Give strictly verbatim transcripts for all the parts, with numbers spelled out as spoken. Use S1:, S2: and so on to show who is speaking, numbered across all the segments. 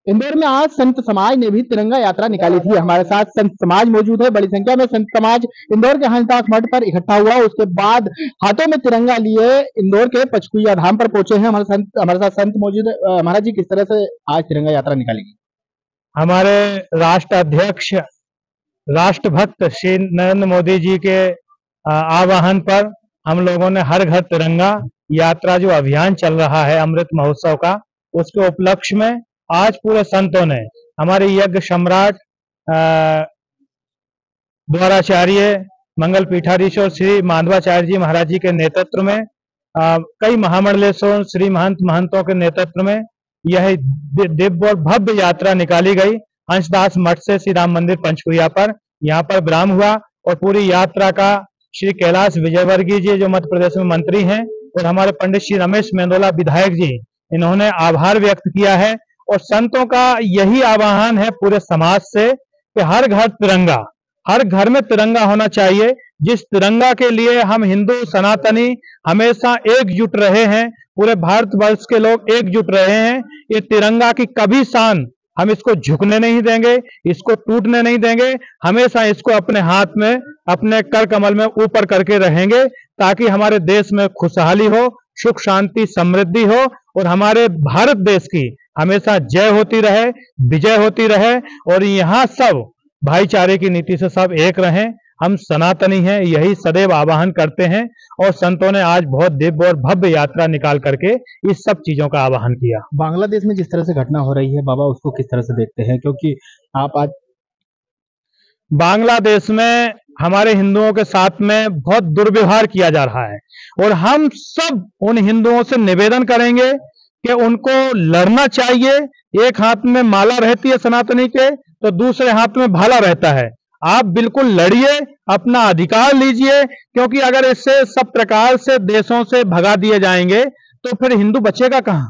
S1: इंदौर में आज संत समाज ने भी तिरंगा यात्रा निकाली थी। हमारे साथ संत समाज मौजूद है। बड़ी संख्या में संत समाज इंदौर के हंसदास मठ पर इकट्ठा हुआ। उसके बाद हाथों में तिरंगा लिए इंदौर के पचकुइया धाम पर पहुंचे हैं। हमारे संत हमारे साथ संत मौजूद है। अ, महाराज जी, किस तरह से आज तिरंगा यात्रा निकाली गई?
S2: हमारे राष्ट्र अध्यक्ष राष्ट्रभक्त श्री नरेंद्र मोदी जी के अ, आह्वान पर हम लोगों ने हर घर तिरंगा यात्रा जो अभियान चल रहा है अमृत महोत्सव का, उसके उपलक्ष्य में आज पूरे संतों ने हमारे यज्ञ सम्राट अ, द्वाराचार्य मंगल पीठाधीश्वर श्री माधवाचार्य जी महाराज जी के नेतृत्व में अ, कई महामंडलेश्वर श्री महंत महंतों के नेतृत्व में यह दि- दिव्य और भव्य यात्रा निकाली गई। हंसदास मठ से श्री राम मंदिर पंचकुइया पर यहाँ पर विराम हुआ और पूरी यात्रा का श्री कैलाश विजयवर्गीय जी जो मध्य प्रदेश में मंत्री हैं और हमारे पंडित श्री रमेश मेंदोला विधायक जी, इन्होंने आभार व्यक्त किया है। और संतों का यही आह्वान है पूरे समाज से कि हर घर तिरंगा, हर घर में तिरंगा होना चाहिए। जिस तिरंगा के लिए हम हिंदू सनातनी हमेशा एकजुट रहे हैं, पूरे भारतवर्ष के लोग एकजुट रहे हैं। ये तिरंगा की कभी शान हम इसको झुकने नहीं देंगे, इसको टूटने नहीं देंगे। हमेशा इसको अपने हाथ में, अपने कर कमल में ऊपर करके रहेंगे ताकि हमारे देश में खुशहाली हो, सुख शांति समृद्धि हो और हमारे भारत देश की हमेशा जय होती रहे, विजय होती रहे और यहाँ सब भाईचारे की नीति से सब एक रहें। हम सनातनी हैं, यही सदैव आह्वान करते हैं और संतों ने आज बहुत दिव्य और भव्य यात्रा निकाल करके इस सब चीजों का आह्वान किया।
S1: बांग्लादेश में जिस तरह से घटना हो रही है बाबा, उसको किस तरह से देखते हैं? क्योंकि आप आज
S2: बांग्लादेश में हमारे हिंदुओं के साथ में बहुत दुर्व्यवहार किया जा रहा है और हम सब उन हिंदुओं से निवेदन करेंगे कि उनको लड़ना चाहिए। एक हाथ में माला रहती है सनातनी के तो दूसरे हाथ में भाला रहता है। आप बिल्कुल लड़िए, अपना अधिकार लीजिए, क्योंकि अगर इससे सब प्रकार से देशों से भगा दिए जाएंगे तो फिर हिंदू बचेगा कहां?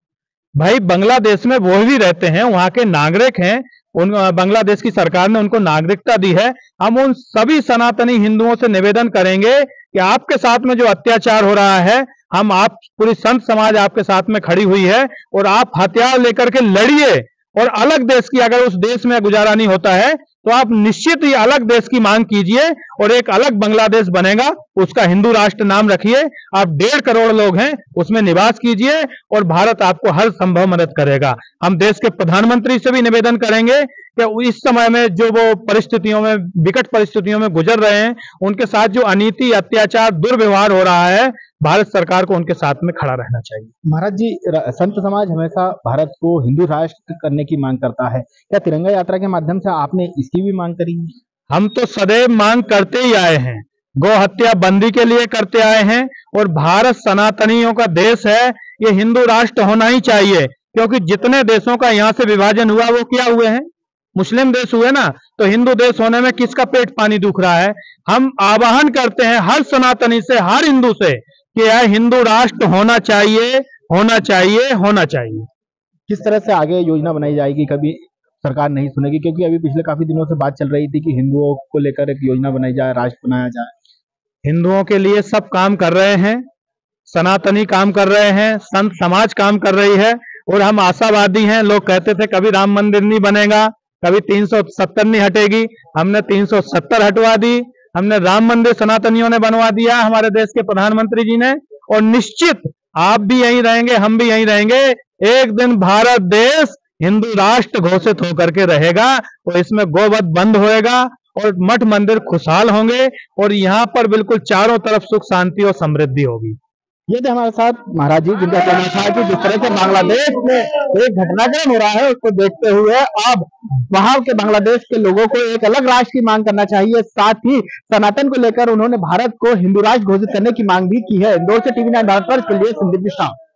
S2: भाई बांग्लादेश में वो भी रहते हैं, वहां के नागरिक हैं, उन बांग्लादेश की सरकार ने उनको नागरिकता दी है। हम उन सभी सनातनी हिंदुओं से निवेदन करेंगे कि आपके साथ में जो अत्याचार हो रहा है, हम आप पूरी संत समाज आपके साथ में खड़ी हुई है और आप हथियार लेकर के लड़िए। और अलग देश की, अगर उस देश में गुजारा नहीं होता है तो आप निश्चित ही अलग देश की मांग कीजिए और एक अलग बांग्लादेश बनेगा, उसका हिंदू राष्ट्र नाम रखिए। आप डेढ़ करोड़ लोग हैं, उसमें निवास कीजिए और भारत आपको हर संभव मदद करेगा। हम देश के प्रधानमंत्री से भी निवेदन करेंगे कि इस समय में जो वो परिस्थितियों में, विकट परिस्थितियों में गुजर रहे हैं, उनके साथ जो अनीति, अत्याचार, दुर्व्यवहार हो रहा है, भारत सरकार को उनके साथ में खड़ा रहना चाहिए।
S1: महाराज जी, र- संत समाज हमेशा भारत को हिंदू राष्ट्र करने की मांग करता है। क्या तिरंगा यात्रा के माध्यम से आपने इसकी भी मांग करी है?
S2: हम तो सदैव मांग करते ही आए हैं, गौ हत्या बंदी के लिए करते आए हैं और भारत सनातनियों का देश है, ये हिंदू राष्ट्र होना ही चाहिए। क्योंकि जितने देशों का यहाँ से विभाजन हुआ वो क्या हुए हैं? मुस्लिम देश हुए ना। तो हिंदू देश होने में किसका पेट पानी दुख रहा है? हम आह्वान करते हैं हर सनातनी से, हर हिंदू से कि यह हिंदू राष्ट्र होना चाहिए, होना चाहिए, होना चाहिए।
S1: किस तरह से आगे योजना बनाई जाएगी? कभी सरकार नहीं सुनेगी? क्योंकि अभी पिछले काफी दिनों से बात चल रही थी कि हिंदुओं को लेकर एक योजना बनाई जाए, राष्ट्र बनाया जाए।
S2: हिंदुओं के लिए सब काम कर रहे हैं, सनातनी काम कर रहे हैं, संत समाज काम कर रही है और हम आशावादी हैं। लोग कहते थे कभी राम मंदिर नहीं बनेगा, कभी तीन सौ सत्तर नहीं हटेगी, हमने तीन सौ सत्तर हटवा दी। हमने राम मंदिर सनातनियों ने बनवा दिया, हमारे देश के प्रधानमंत्री जी ने। और निश्चित आप भी यहीं रहेंगे, हम भी यहीं रहेंगे। एक दिन भारत देश हिंदू राष्ट्र घोषित होकर के रहेगा और इसमें गोवध बंद होएगा और मठ मंदिर खुशहाल होंगे और यहाँ पर बिल्कुल चारों तरफ सुख शांति और समृद्धि होगी।
S1: ये थे हमारे साथ महाराज जी, जिनका कहना था कि जिस तरह से बांग्लादेश में एक घटनाक्रम हो रहा है, उसको देखते हुए अब वहां के बांग्लादेश के लोगों को एक अलग राष्ट्र की मांग करना चाहिए। साथ ही सनातन को लेकर उन्होंने भारत को हिंदू राष्ट्र घोषित करने की मांग भी की है। इंदौर से टीवी नाइन भारत पर के लिए संदीप मिश्रा।